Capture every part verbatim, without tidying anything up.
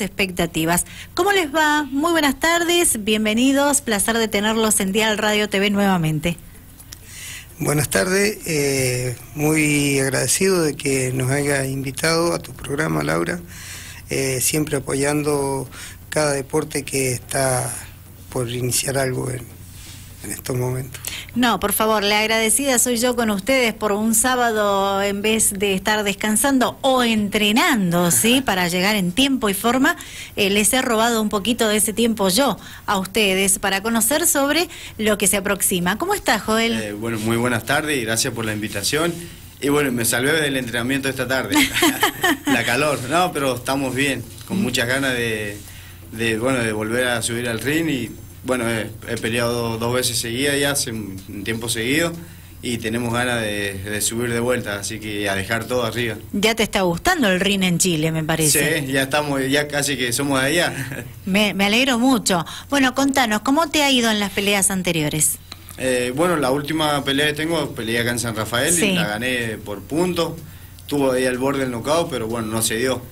expectativas. ¿Cómo les va? Muy buenas tardes, bienvenidos, placer de tenerlos en Dial Radio T V nuevamente. Buenas tardes, eh, muy agradecido de que nos haya invitado a tu programa, Laura, eh, siempre apoyando cada deporte que está por iniciar algo en, en estos momentos. No, por favor, la agradecida soy yo con ustedes por un sábado en vez de estar descansando o entrenando, ¿sí? Para llegar en tiempo y forma, eh, les he robado un poquito de ese tiempo yo a ustedes para conocer sobre lo que se aproxima. ¿Cómo está, Joel? Eh, bueno, muy buenas tardes y gracias por la invitación. Y bueno, me salvé del entrenamiento esta tarde, la calor, no, pero estamos bien, con muchas ganas de, de, bueno, de volver a subir al ring y... Bueno, he, he peleado dos veces seguidas ya, hace un tiempo seguido, y tenemos ganas de, de subir de vuelta, así que a dejar todo arriba. Ya te está gustando el ring en Chile, me parece. Sí, ya estamos, ya casi que somos de allá. Me, me alegro mucho. Bueno, contanos, ¿cómo te ha ido en las peleas anteriores? Eh, bueno, la última pelea que tengo, peleé acá en San Rafael, sí, y la gané por puntos. Tuvo ahí al borde del knockout, pero bueno, no se dio.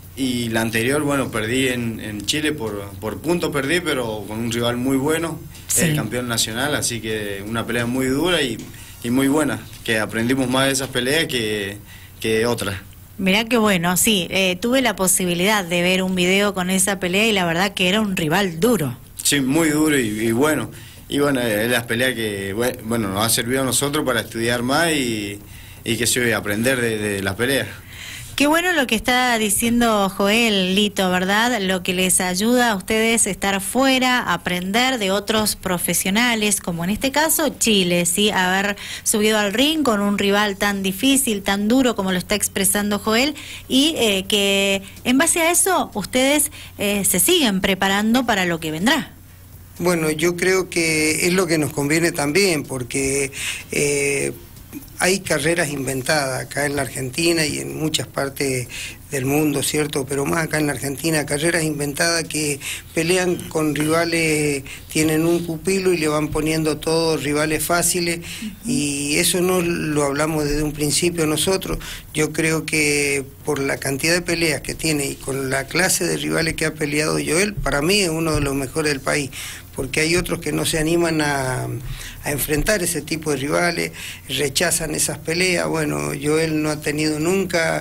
Y la anterior, bueno, perdí en, en Chile, por, por puntos perdí, pero con un rival muy bueno, sí, el campeón nacional, así que una pelea muy dura y, y muy buena, que aprendimos más de esas peleas que, que otras. Mirá qué bueno, sí, eh, tuve la posibilidad de ver un video con esa pelea y la verdad que era un rival duro. Sí, muy duro y, y bueno, y bueno, es las peleas que, bueno, nos ha servido a nosotros para estudiar más y, y que se aprender de, de las peleas. Qué bueno lo que está diciendo Joel, Lito, ¿verdad? Lo que les ayuda a ustedes a estar fuera, aprender de otros profesionales, como en este caso Chile, ¿sí? Haber subido al ring con un rival tan difícil, tan duro como lo está expresando Joel, y eh, que en base a eso ustedes eh, se siguen preparando para lo que vendrá. Bueno, yo creo que es lo que nos conviene también, porque... Eh, hay carreras inventadas acá en la Argentina y en muchas partes del mundo, ¿cierto? Pero más acá en la Argentina, carreras inventadas que pelean con rivales, tienen un pupilo y le van poniendo todos rivales fáciles, uh-huh. Y eso no lo hablamos desde un principio nosotros. Yo creo que por la cantidad de peleas que tiene y con la clase de rivales que ha peleado Joel, para mí es uno de los mejores del país, porque hay otros que no se animan a, a enfrentar ese tipo de rivales, rechazan esas peleas. Bueno, Joel no ha tenido nunca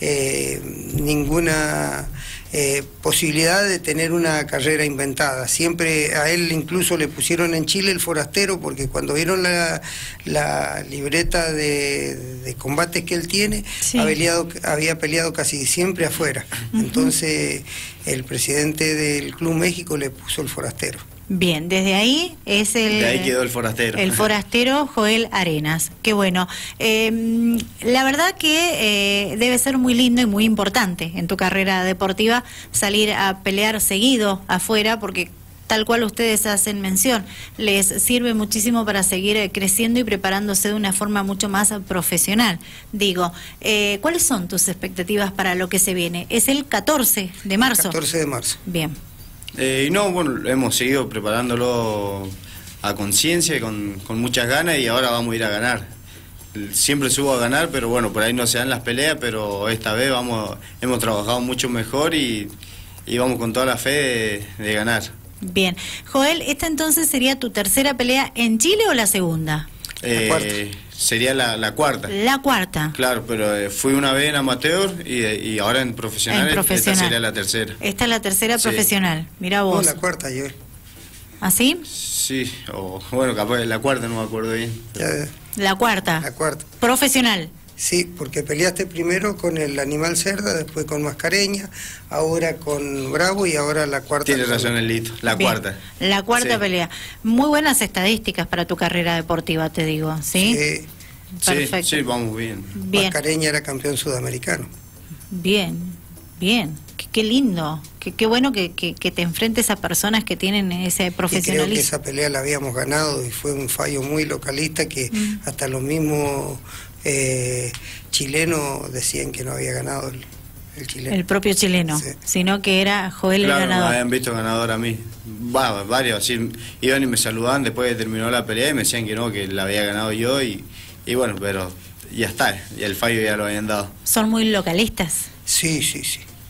eh, ninguna eh, posibilidad de tener una carrera inventada. Siempre a él incluso le pusieron en Chile el forastero, porque cuando vieron la, la libreta de, de combates que él tiene, sí, ha peleado, había peleado casi siempre afuera. Uh-huh. Entonces el presidente del Club México le puso el forastero. Bien, desde ahí es el... De ahí quedó el forastero. El forastero Joel Arenas. Qué bueno. Eh, la verdad que eh, debe ser muy lindo y muy importante en tu carrera deportiva salir a pelear seguido afuera, porque tal cual ustedes hacen mención, les sirve muchísimo para seguir creciendo y preparándose de una forma mucho más profesional. Digo, eh, ¿cuáles son tus expectativas para lo que se viene? Es el catorce de marzo. catorce de marzo. Bien. Eh, no, bueno, hemos seguido preparándolo a conciencia, con, con muchas ganas, y ahora vamos a ir a ganar. Siempre subo a ganar, pero bueno, por ahí no se dan las peleas, pero esta vez vamos, hemos trabajado mucho mejor y, y vamos con toda la fe de, de ganar. Bien. Joel, ¿esta entonces sería tu tercera pelea en Chile o la segunda? Eh, la cuarta. Sería la, la cuarta. La cuarta. Claro, pero eh, fui una vez en amateur y, y ahora en profesional, en profesional. Esta sería la tercera. Esta es la tercera, sí, profesional. Mira vos. No, la cuarta, yo. ¿Así? Sí, o bueno, capaz de la cuarta, no me acuerdo bien. Ya, la cuarta. La cuarta. Profesional. Sí, porque peleaste primero con el Animal Cerda, después con Mascareña, ahora con Bravo y ahora la cuarta. Tienes razón, el Lito, la Bien. cuarta. La cuarta, sí, pelea. Muy buenas estadísticas para tu carrera deportiva, te digo, ¿sí? Sí. Perfecto. Sí, sí, vamos bien. bien. Mascareña era campeón sudamericano. Bien, bien. Qué, qué lindo. Qué, qué bueno que, que, que te enfrentes a personas que tienen ese profesionalismo. Y creo que esa pelea la habíamos ganado y fue un fallo muy localista que mm. hasta los mismos eh, chilenos decían que no había ganado el, el chileno. El propio chileno, sí, sino que era Joel, claro, el ganador. Me habían visto ganador a mí. Va, varios, así, iban y me saludaban después de terminó la pelea y me decían que no, que la había ganado yo y, y bueno, pero ya está, y el fallo ya lo habían dado. ¿Son muy localistas? Sí, sí, sí.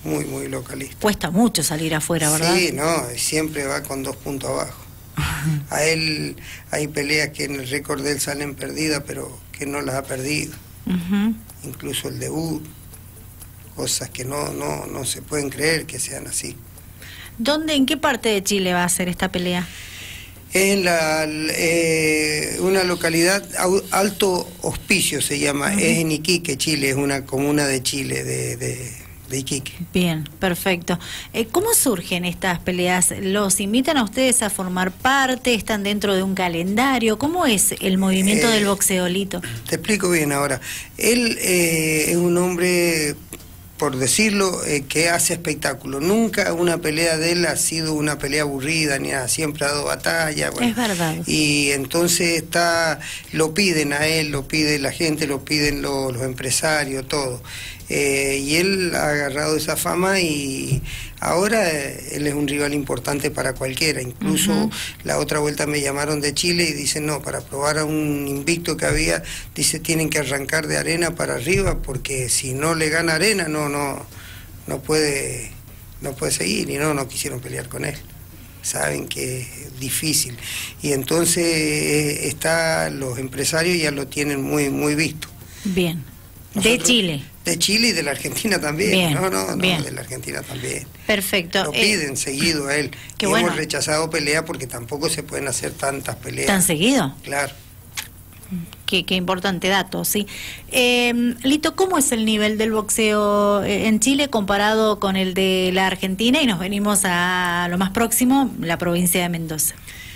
muy, muy localista. Cuesta mucho salir afuera, ¿verdad? Sí, no, siempre va con dos puntos abajo. A él hay peleas que en el récord de él salen perdidas, pero que no las ha perdido. Uh-huh. Incluso el debut, cosas que no, no, no se pueden creer que sean así. ¿Dónde, en qué parte de Chile va a ser esta pelea? En la, eh, una localidad, Alto Hospicio se llama, uh-huh. Es en Iquique, Chile, es una comuna de Chile, de... de de Iquique. Bien, perfecto. Eh, ¿Cómo surgen estas peleas? ¿Los invitan a ustedes a formar parte? ¿Están dentro de un calendario? ¿Cómo es el movimiento eh, del boxeo, Lito? Te explico bien ahora. Él eh, es un hombre, por decirlo, eh, que hace espectáculo. Nunca una pelea de él ha sido una pelea aburrida, ni nada. Siempre ha dado batalla. Bueno, es verdad. Y entonces está, lo piden a él, lo pide la gente, lo piden los, los empresarios, todo. Eh, y él ha agarrado esa fama y ahora eh, él es un rival importante para cualquiera. Incluso uh-huh. la otra vuelta me llamaron de Chile y dicen no, para probar a un invicto que había, dice tienen que arrancar de Arena para arriba porque si no le gana Arena no no no puede no puede seguir y no no quisieron pelear con él. Saben que es difícil y entonces eh, está los empresarios ya lo tienen muy muy visto. Bien. Nosotros, de Chile. De Chile y de la Argentina también. Bien, no, no, no, bien. de la Argentina también. Perfecto. Lo piden eh, seguido a él. Qué y bueno. Hemos rechazado peleas porque tampoco se pueden hacer tantas peleas. ¿Tan seguido? Claro. Qué, qué importante dato, sí. Eh, Lito, ¿cómo es el nivel del boxeo en Chile comparado con el de la Argentina? Y nos venimos a lo más próximo, la provincia de Mendoza.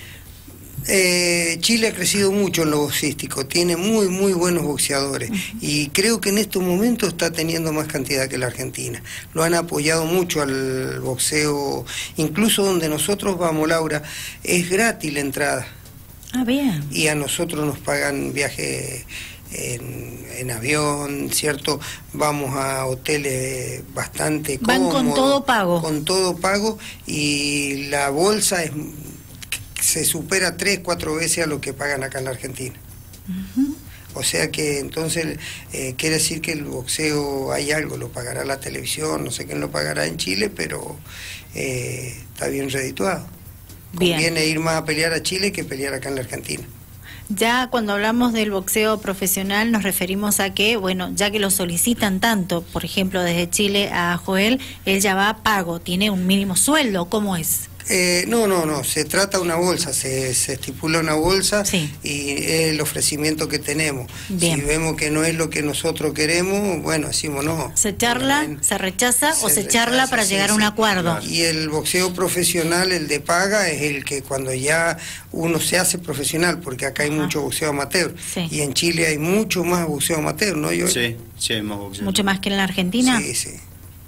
Eh, Chile ha crecido mucho en lo boxístico, tiene muy muy buenos boxeadores uh-huh. y creo que en estos momentos está teniendo más cantidad que la Argentina. Lo han apoyado mucho al boxeo, incluso donde nosotros vamos, Laura, es gratis la entrada. Ah, bien. Y a nosotros nos pagan viaje en, en avión, ¿cierto? Vamos a hoteles bastante cómodos. Van con todo pago. Con todo pago y la bolsa es... se supera tres, cuatro veces a lo que pagan acá en la Argentina. Uh-huh. O sea que entonces eh, quiere decir que el boxeo hay algo, lo pagará la televisión, no sé quién lo pagará en Chile, pero eh, está bien redituado. Bien. Conviene ir más a pelear a Chile que pelear acá en la Argentina. Ya cuando hablamos del boxeo profesional nos referimos a que, bueno, ya que lo solicitan tanto, por ejemplo, desde Chile a Joel, él ya va pago, tiene un mínimo sueldo, ¿cómo es? Eh, no, no, no, se trata de una bolsa, se, se estipula una bolsa sí. y es el ofrecimiento que tenemos. Bien. Si vemos que no es lo que nosotros queremos, bueno, decimos no. ¿Se charla, bueno, se rechaza se o se rechaza, charla para sí, llegar sí, a un acuerdo? Claro. Y el boxeo profesional, el de paga, es el que cuando ya uno se hace profesional, porque acá hay Ajá. mucho boxeo amateur, sí. y en Chile hay mucho más boxeo amateur, ¿no? Yo, sí, sí hay más boxeo. ¿Mucho más que en la Argentina? Sí, sí.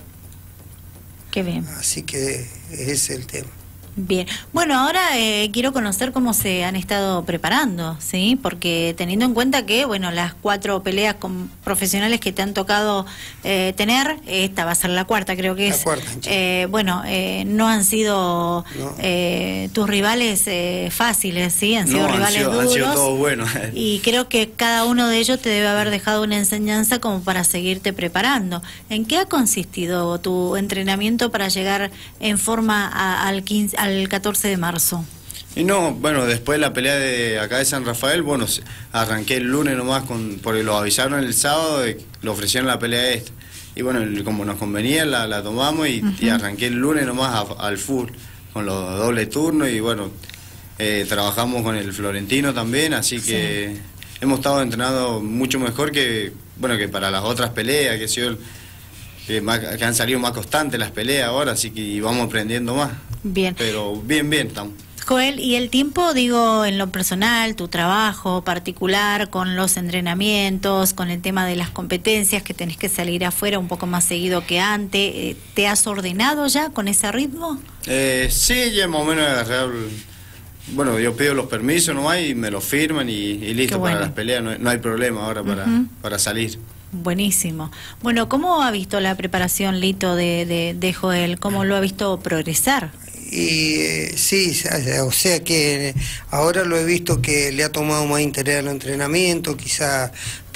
Qué bien. Así que ese es el tema. Bien, bueno, ahora eh, quiero conocer cómo se han estado preparando, ¿sí? Porque teniendo en cuenta que, bueno, las cuatro peleas con profesionales que te han tocado eh, tener, esta va a ser la cuarta, creo que la es. Cuarta, eh, bueno, eh, no han sido no. eh, tus rivales eh, fáciles, ¿sí? Han sido no, rivales han sido, duros. Han sido todos buenos. Y creo que cada uno de ellos te debe haber dejado una enseñanza como para seguirte preparando. ¿En qué ha consistido tu entrenamiento para llegar en forma a, al quince, al catorce de marzo? Y no, bueno, después de la pelea de acá de San Rafael, bueno, arranqué el lunes nomás, con, porque lo avisaron el sábado, de, lo ofrecieron la pelea esta. Y bueno, como nos convenía, la, la tomamos y, uh-huh. y arranqué el lunes nomás a, al full, con los dobles turnos y bueno, eh, trabajamos con el Florentino también, así que sí. hemos estado entrenando mucho mejor que, bueno, que para las otras peleas, que, sido, que, más, que han salido más constantes las peleas ahora, así que vamos aprendiendo más. Bien. Pero bien, bien estamos. Joel, y el tiempo, digo, en lo personal, tu trabajo particular, con los entrenamientos, con el tema de las competencias, que tenés que salir afuera un poco más seguido que antes, ¿te has ordenado ya con ese ritmo? Eh, sí, ya más o menos agarrar, bueno, yo pido los permisos nomás y me los firman y, y listo bueno. para las peleas, no, no hay problema ahora para, uh-huh. para salir. Buenísimo. Bueno, ¿cómo ha visto la preparación, Lito, de, de, de Joel? ¿Cómo lo ha visto progresar? Y eh, sí, o sea que ahora lo he visto que le ha tomado más interés al entrenamiento, quizá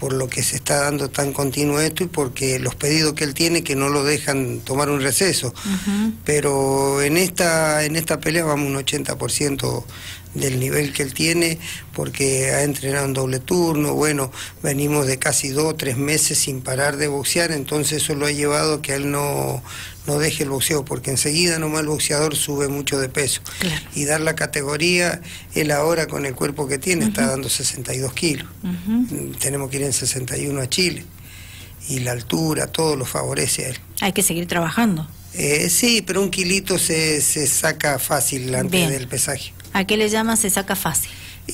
por lo que se está dando tan continuo esto y porque los pedidos que él tiene que no lo dejan tomar un receso. Uh-huh. Pero en esta, en esta pelea vamos un ochenta por ciento del nivel que él tiene, porque ha entrenado en doble turno. Bueno, venimos de casi dos o tres meses sin parar de boxear, entonces eso lo ha llevado a que él no, no deje el boxeo, porque enseguida nomás el boxeador sube mucho de peso. Claro. Y dar la categoría, él ahora con el cuerpo que tiene, uh-huh, está dando sesenta y dos kilos. Uh-huh. Tenemos que ir en sesenta y uno a Chile. Y la altura, todo lo favorece a él. Hay que seguir trabajando. Eh, sí, pero un kilito se, se saca fácil antes Bien. del pesaje. ¿A qué le llama se saca fácil?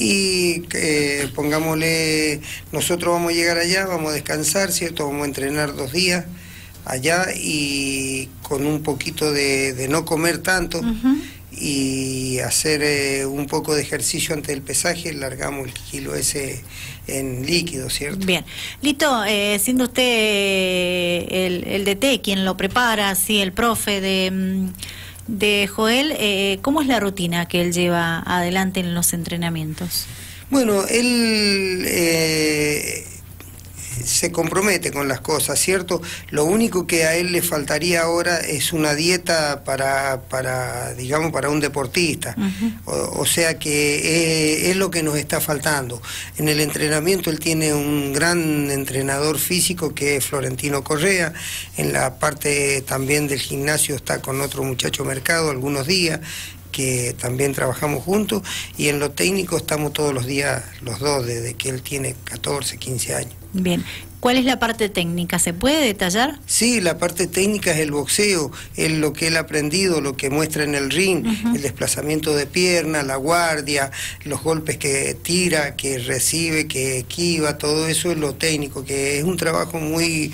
Y eh, pongámosle, nosotros vamos a llegar allá, vamos a descansar, ¿cierto? Vamos a entrenar dos días allá y con un poquito de, de no comer tanto, uh-huh, y hacer eh, un poco de ejercicio antes del pesaje, largamos el kilo ese en líquido, ¿cierto? Bien. Lito, eh, siendo usted el, el D T, quien lo prepara, sí, el profe de... de Joel, eh, ¿cómo es la rutina que él lleva adelante en los entrenamientos? Bueno, él eh, se compromete con las cosas, ¿cierto? Lo único que a él le faltaría ahora es una dieta para, para digamos, para un deportista. Uh-huh. o, o sea que eh, es lo que nos está faltando. En el entrenamiento él tiene un gran entrenador físico que es Florentino Correa. En la parte también del gimnasio está con otro muchacho Mercado algunos días, que también trabajamos juntos, y en lo técnico estamos todos los días los dos, desde que él tiene catorce, quince años. Bien. ¿Cuál es la parte técnica? ¿Se puede detallar? Sí, la parte técnica es el boxeo, es lo que él ha aprendido, lo que muestra en el ring, uh-huh, el desplazamiento de pierna, la guardia, los golpes que tira, que recibe, que esquiva, todo eso es lo técnico, que es un trabajo muy,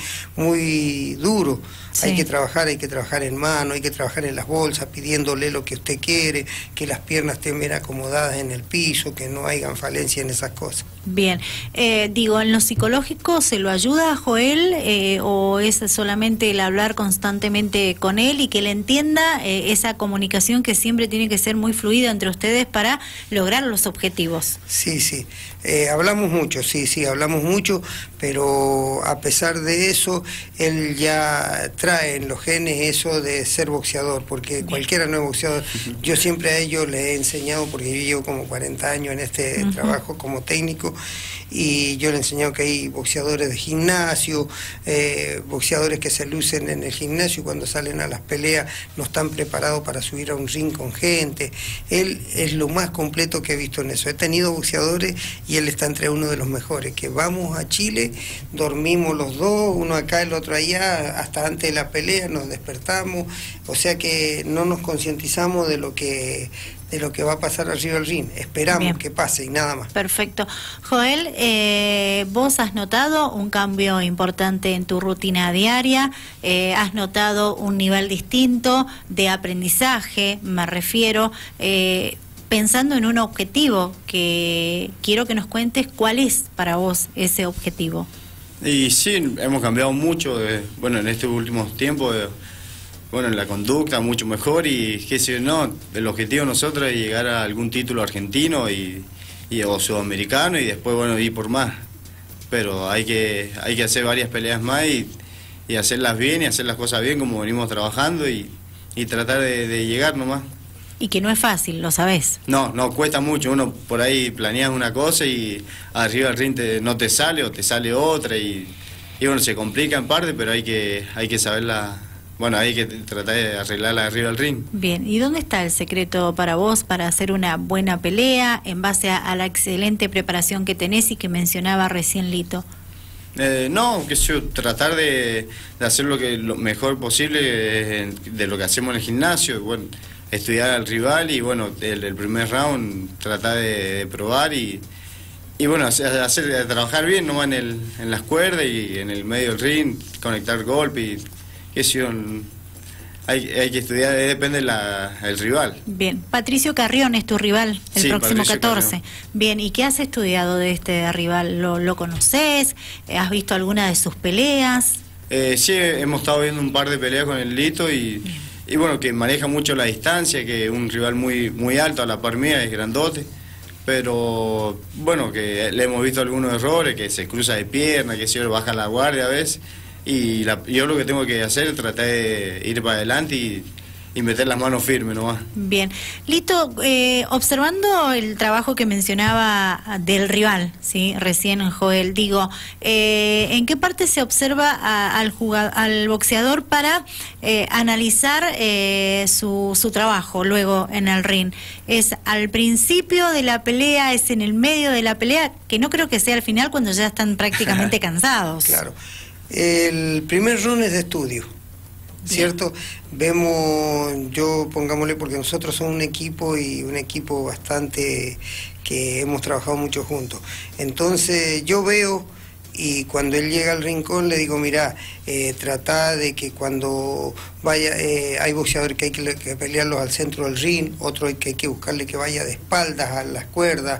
muy duro. Sí. Hay que trabajar, hay que trabajar en mano, hay que trabajar en las bolsas, pidiéndole lo que usted quiere, que las piernas estén bien acomodadas en el piso, que no hayan falencia en esas cosas. Bien, eh, digo, ¿en lo psicológico se lo ayuda a Joel eh, o es solamente el hablar constantemente con él y que él entienda eh, esa comunicación que siempre tiene que ser muy fluida entre ustedes para lograr los objetivos? Sí, sí, eh, hablamos mucho, sí, sí, hablamos mucho, pero a pesar de eso, él ya trae en los genes eso de ser boxeador, porque Bien. cualquiera no es boxeador. Yo siempre a ellos les he enseñado, porque yo llevo como cuarenta años en este uh-huh. trabajo como técnico, y yo le he enseñado que hay boxeadores de gimnasio, eh, boxeadores que se lucen en el gimnasio y cuando salen a las peleas no están preparados para subir a un ring con gente. Él es lo más completo que he visto en eso. He tenido boxeadores y él está entre uno de los mejores, que vamos a Chile, dormimos los dos, uno acá, el otro allá, hasta antes de la pelea nos despertamos, o sea que no nos concientizamos de lo que de lo que va a pasar arriba del ring, esperamos Bien. que pase y nada más. Perfecto. Joel, eh, vos has notado un cambio importante en tu rutina diaria, eh, has notado un nivel distinto de aprendizaje, me refiero, eh, pensando en un objetivo, que quiero que nos cuentes cuál es para vos ese objetivo. Y sí, hemos cambiado mucho, de, bueno, en estos últimos tiempos, de, bueno, en la conducta mucho mejor y qué sé yo, no, el objetivo de nosotros es llegar a algún título argentino y, y o sudamericano y después, bueno, ir por más. Pero hay que hay que hacer varias peleas más y, y hacerlas bien y hacer las cosas bien como venimos trabajando y, y tratar de, de llegar nomás. Y que no es fácil, lo sabés. No, no, cuesta mucho. Uno por ahí planea una cosa y arriba del ring te, no te sale o te sale otra y, y bueno, se complica en parte, pero hay que hay que saberla. Bueno, hay que tratar de arreglarla arriba del ring. Bien, ¿y dónde está el secreto para vos para hacer una buena pelea en base a, a la excelente preparación que tenés y que mencionaba recién Lito? Eh, no, que yo tratar de, de hacer lo que lo mejor posible de, de lo que hacemos en el gimnasio, bueno, estudiar al rival y bueno, el, el primer round tratar de, de probar y, y bueno, hacer, hacer trabajar bien nomás en, el, en las cuerdas y en el medio del ring, conectar golpes y que si un, hay, hay que estudiar, depende del el rival. Bien, Patricio Carrión es tu rival el sí, próximo Patricio catorce. Carrión. Bien, ¿y qué has estudiado de este rival? ¿Lo, lo conoces? ¿Has visto alguna de sus peleas? Eh, sí, hemos estado viendo un par de peleas con el Lito y, y bueno, que maneja mucho la distancia, que es un rival muy, muy alto a la par mía, es grandote. pero bueno, que le hemos visto algunos errores, que se cruza de pierna, que se baja la guardia a veces, y la, yo lo que tengo que hacer es tratar de ir para adelante y, y meter las manos firmes nomás. Bien. Lito, eh, observando el trabajo que mencionaba del rival, ¿sí? Recién Joel, digo, eh, ¿en qué parte se observa a, al, jugador, al boxeador para eh, analizar eh, su, su trabajo luego en el ring? ¿Es al principio de la pelea, es en el medio de la pelea, que no creo que sea al final cuando ya están prácticamente cansados? Claro. El primer round es de estudio, ¿cierto? Bien. Vemos, yo pongámosle, porque nosotros somos un equipo y un equipo bastante que hemos trabajado mucho juntos. Entonces yo veo, y cuando él llega al rincón le digo, mira, eh, trata de que cuando vaya, eh, hay boxeadores que hay que, que pelearlos al centro del ring, otros hay que hay que buscarle que vaya de espaldas a las cuerdas,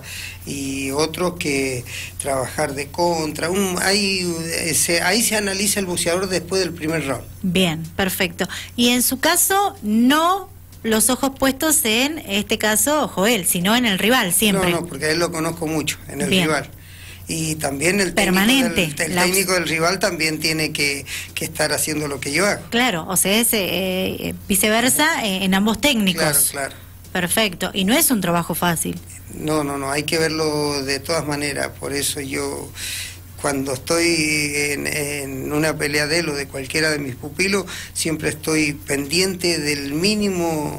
y otros que trabajar de contra. Un, ahí, se, ahí se analiza el boxeador después del primer round. Bien, perfecto. Y en su caso, no los ojos puestos en este caso Joel, sino en el rival siempre. No, no, porque a él lo conozco mucho, en el Bien. rival. Y también el permanente técnico del, el técnico del rival también tiene que, que estar haciendo lo que yo hago. Claro, o sea, es eh, viceversa eh, en ambos técnicos. Claro, claro. Perfecto, y no es un trabajo fácil. No, no, no, hay que verlo de todas maneras, por eso yo cuando estoy en, en una pelea de él o de cualquiera de mis pupilos, siempre estoy pendiente del mínimo,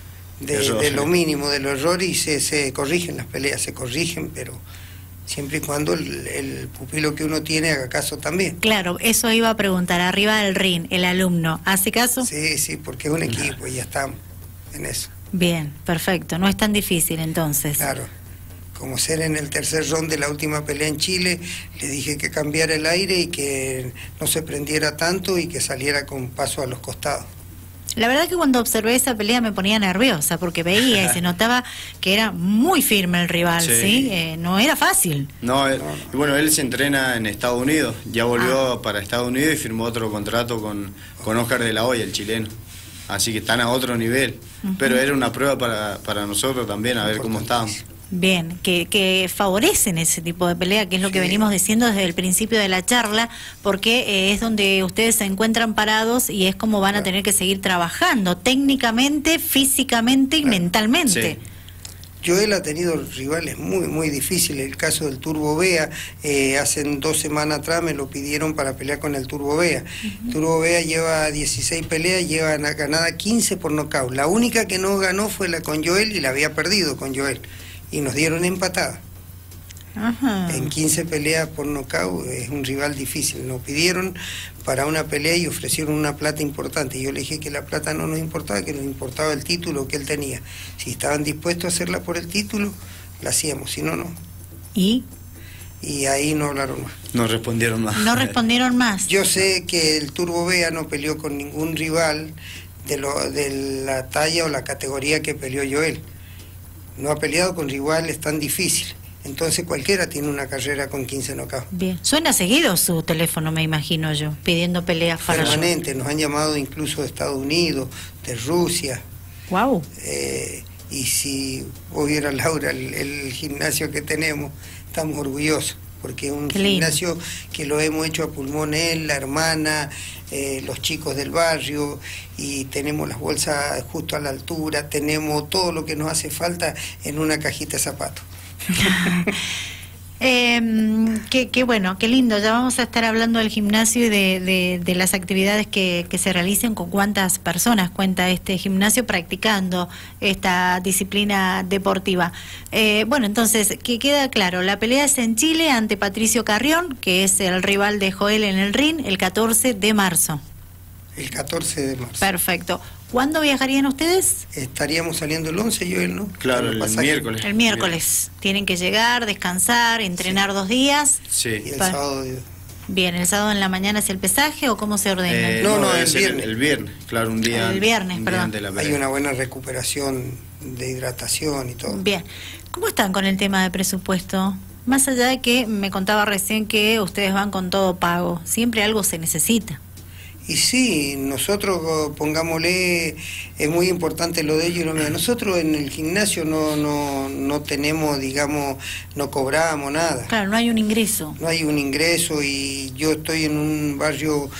de, Error, de lo sí. mínimo, de los errores, y se, se corrigen las peleas, se corrigen, pero siempre y cuando el, el pupilo que uno tiene haga caso también. Claro, eso iba a preguntar, arriba del ring, el alumno, ¿hace caso? Sí, sí, porque es un equipo y ya estamos en eso. Bien, perfecto, no es tan difícil entonces. Claro, como ser en el tercer round de la última pelea en Chile, le dije que cambiara el aire y que no se prendiera tanto y que saliera con paso a los costados. La verdad que cuando observé esa pelea me ponía nerviosa porque veía y se notaba que era muy firme el rival, ¿sí? ¿sí? Eh, no era fácil. No, él, bueno, él se entrena en Estados Unidos, ya volvió ah. para Estados Unidos y firmó otro contrato con, con Oscar de la Hoya, el chileno. Así que están a otro nivel, uh-huh. pero era una prueba para, para nosotros también, a ver cómo estábamos. Bien, que, que favorecen ese tipo de pelea, que es lo sí. que venimos diciendo desde el principio de la charla, porque eh, es donde ustedes se encuentran parados y es como van claro. a tener que seguir trabajando técnicamente, físicamente y claro. mentalmente. Sí. Joel ha tenido rivales muy, muy difíciles. El caso del Turbo Bea, eh, hace dos semanas atrás me lo pidieron para pelear con el Turbo Bea. Uh-huh. Turbo Bea lleva dieciséis peleas, lleva ganada quince por nocaut. La única que no ganó fue la con Joel y la había perdido con Joel. Y nos dieron empatada. Uh-huh. En quince peleas por nocaut, es un rival difícil. Nos pidieron para una pelea y ofrecieron una plata importante. Y yo le dije que la plata no nos importaba, que nos importaba el título que él tenía. Si estaban dispuestos a hacerla por el título, la hacíamos, si no, no. ¿Y? Y ahí no hablaron más. No respondieron más. No respondieron más. Yo sé que el Turbo Bea no peleó con ningún rival de, lo, de la talla o la categoría que peleó Joel. No ha peleado con rivales tan difíciles. Entonces cualquiera tiene una carrera con quince knockouts. Bien. Suena seguido su teléfono, me imagino yo, pidiendo peleas para permanente, nos han llamado incluso de Estados Unidos, de Rusia. Wow. Eh, y si hubiera, Laura, el, el gimnasio que tenemos, estamos orgullosos, porque es un Qué gimnasio lindo. Que lo hemos hecho a pulmón él, la hermana, eh, los chicos del barrio, y tenemos las bolsas justo a la altura, tenemos todo lo que nos hace falta en una cajita de zapatos. eh, qué, qué bueno, qué lindo. Ya vamos a estar hablando del gimnasio y de, de, de las actividades que, que se realicen, con cuántas personas cuenta este gimnasio practicando esta disciplina deportiva. Eh, bueno, entonces, que queda claro, la pelea es en Chile ante Patricio Carrión, que es el rival de Joel en el ring, el catorce de marzo. El catorce de marzo. Perfecto. ¿Cuándo viajarían ustedes? Estaríamos saliendo el once, Joel, ¿no? Claro, el, el miércoles. El miércoles. Tienen que llegar, descansar, entrenar sí. dos días. Sí. Y el para... sábado... Bien, ¿el sábado en la mañana es el pesaje o cómo se ordena? Eh, no, no, el viernes. El, el viernes, claro, un día. El viernes, un perdón. Día Hay una buena recuperación de hidratación y todo. Bien. ¿Cómo están con el tema de presupuesto? Más allá de que me contaba recién que ustedes van con todo pago, siempre algo se necesita. Y sí, nosotros, pongámosle, es muy importante lo de ellos y lo mío. Nosotros en el gimnasio no, no, no tenemos, digamos, no cobramos nada. Claro, no hay un ingreso. No hay un ingreso y yo estoy en un barrio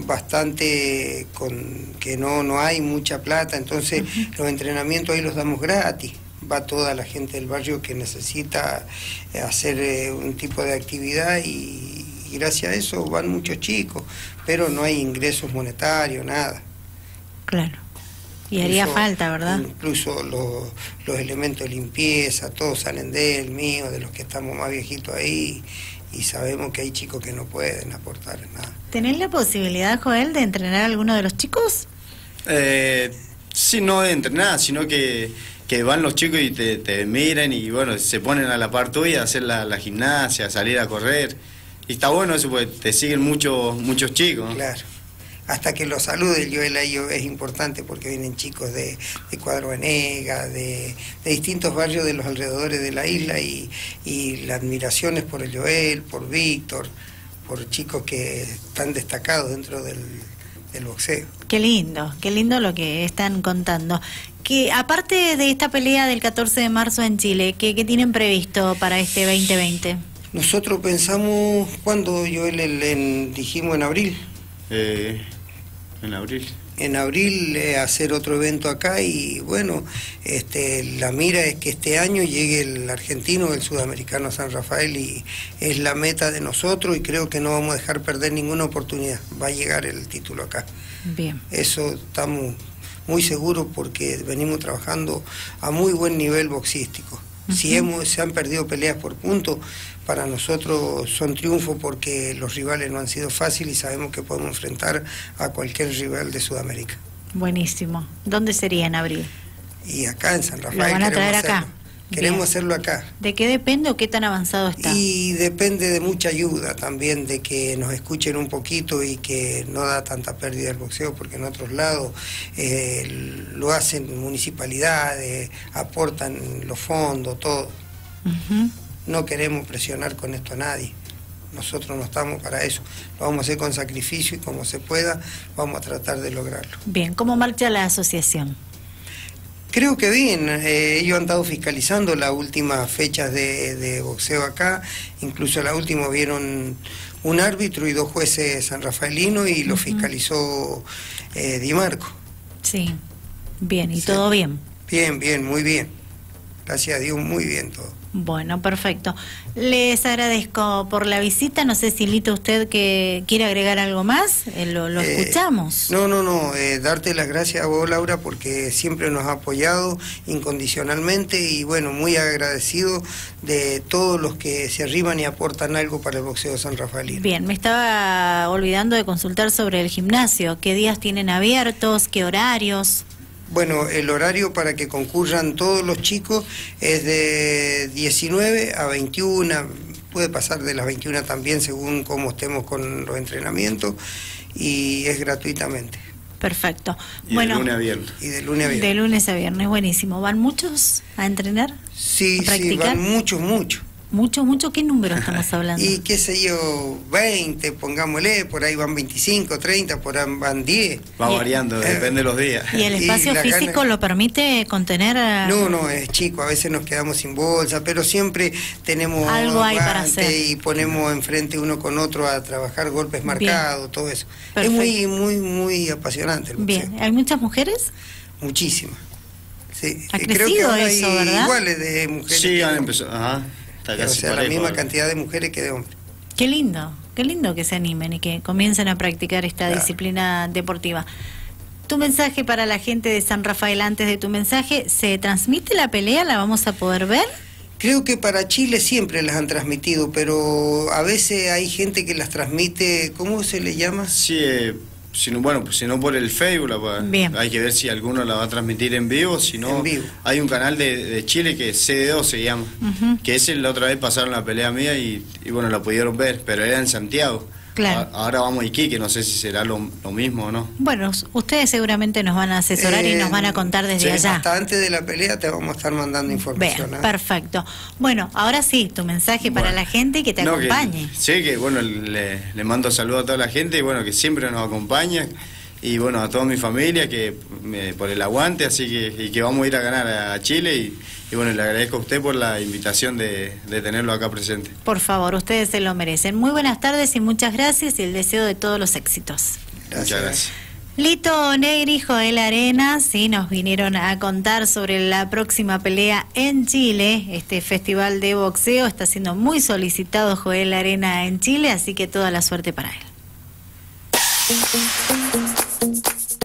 bastante con que no, no hay mucha plata, entonces uh-huh. los entrenamientos ahí los damos gratis. Va toda la gente del barrio que necesita hacer eh, un tipo de actividad y, y gracias a eso van muchos chicos, pero no hay ingresos monetarios, nada. Claro, y haría incluso, falta, ¿verdad? Incluso los, los elementos de limpieza, todos salen de él, mío, de los que estamos más viejitos ahí, y sabemos que hay chicos que no pueden aportar nada. ¿Tenés la posibilidad, Joel, de entrenar a alguno de los chicos? Eh, sí, no de entrenar, sino que... que van los chicos y te, te miran y bueno, se ponen a la par tuya a hacer la, la gimnasia, a salir a correr. Y está bueno eso, porque te siguen muchos muchos chicos, ¿no? Claro. Hasta que los salude el Joel a ellos es importante porque vienen chicos de, de Cuadro Venegas, de, de distintos barrios de los alrededores de la isla y, y la admiración es por el Joel, por Víctor, por chicos que están destacados dentro del, del boxeo. Qué lindo, qué lindo lo que están contando. Que aparte de esta pelea del catorce de marzo en Chile, ¿qué, qué tienen previsto para este veinte veinte? Nosotros pensamos, cuando Joel, el, en, dijimos en abril. Eh, en abril. En abril eh, hacer otro evento acá y bueno, este, la mira es que este año llegue el argentino, el sudamericano San Rafael y es la meta de nosotros y creo que no vamos a dejar perder ninguna oportunidad. Va a llegar el título acá. Bien. Eso estamos muy seguros porque venimos trabajando a muy buen nivel boxístico. Uh-huh. Si hemos, se han perdido peleas por puntos, para nosotros son triunfos porque los rivales no han sido fáciles y sabemos que podemos enfrentar a cualquier rival de Sudamérica. Buenísimo. ¿Dónde sería en abril? Y acá en San Rafael. ¿Lo van a traer hacerlo. acá? Queremos Bien. hacerlo acá. ¿De qué depende o qué tan avanzado está? Y depende de mucha ayuda también, de que nos escuchen un poquito y que no da tanta pérdida el boxeo, porque en otros lados eh, lo hacen municipalidades, aportan los fondos, todo. Uh-huh. No queremos presionar con esto a nadie. Nosotros no estamos para eso. Lo vamos a hacer con sacrificio y como se pueda, vamos a tratar de lograrlo. Bien, ¿cómo marcha la asociación? Creo que bien, eh, ellos han estado fiscalizando las últimas fechas de, de boxeo acá, incluso la última vieron un árbitro y dos jueces sanrafaelinos y lo uh-huh. fiscalizó eh, Di Marco. Sí, bien, ¿y sí. todo bien? Bien, bien, muy bien. Gracias a Dios, muy bien todo. Bueno, perfecto. Les agradezco por la visita. No sé si, Lito, usted que quiere agregar algo más. Eh, lo lo eh, escuchamos. No, no, no. Eh, darte las gracias a vos, Laura, porque siempre nos ha apoyado incondicionalmente y, bueno, muy agradecido de todos los que se arriban y aportan algo para el boxeo San Rafaelino. Bien, me estaba olvidando de consultar sobre el gimnasio. ¿Qué días tienen abiertos? ¿Qué horarios? Bueno, el horario para que concurran todos los chicos es de diecinueve a veintiuna, puede pasar de las veintiuna también según cómo estemos con los entrenamientos y es gratuitamente. Perfecto. Y bueno, de lunes a viernes. Y de lunes a viernes. De lunes a viernes, buenísimo. ¿Van muchos a entrenar? Sí, ¿a sí, van muchos, muchos. Mucho, mucho, ¿qué número estamos hablando? Y qué sé yo, veinte, pongámosle, por ahí van veinticinco, treinta, por ahí van diez. Va variando, eh, depende de los días. ¿Y el espacio y físico gana... lo permite contener? A... No, no, es chico, a veces nos quedamos sin bolsa, pero siempre tenemos algo hay para hacer. Y ponemos enfrente uno con otro a trabajar golpes marcados, bien. Todo eso. Perfecto. Es muy, muy, muy apasionante el boxeo. Bien, ¿hay muchas mujeres? Muchísimas. Sí. Ha Creo crecido que eso, hay ¿verdad? Iguales de mujeres. Sí, han empezado, ajá. O sea, la misma cantidad de mujeres que de hombres. Qué lindo, qué lindo que se animen y que comiencen a practicar esta claro. disciplina deportiva. Tu mensaje para la gente de San Rafael, antes de tu mensaje, ¿se transmite la pelea? ¿La vamos a poder ver? Creo que para Chile siempre las han transmitido, pero a veces hay gente que las transmite, ¿cómo se le llama? Sí, eh, si no, bueno, pues si no por el Facebook, la, hay que ver si alguno la va a transmitir en vivo, si no, hay un canal de, de Chile que C D dos se llama, uh-huh. que ese la otra vez pasaron la pelea mía y, y bueno, la pudieron ver, pero era en Santiago, Claro. Ahora vamos a Iquique, no sé si será lo, lo mismo o no. Bueno, ustedes seguramente nos van a asesorar eh, y nos van a contar desde sí, allá. Hasta antes de la pelea te vamos a estar mandando información. Bien, ¿eh? Perfecto. Bueno, ahora sí, tu mensaje bueno, para la gente que te no, acompañe. Que, sí, que bueno, le, le mando saludos a toda la gente y bueno, que siempre nos acompaña. Y bueno, a toda mi familia que me, por el aguante, así que, y que vamos a ir a ganar a Chile y, y bueno, le agradezco a usted por la invitación de, de tenerlo acá presente. Por favor, ustedes se lo merecen. Muy buenas tardes y muchas gracias y el deseo de todos los éxitos. Gracias. Muchas gracias. Lito Negri, Joel Arenas, sí, nos vinieron a contar sobre la próxima pelea en Chile. Este festival de boxeo está siendo muy solicitado, Joel Arenas, en Chile, así que toda la suerte para él.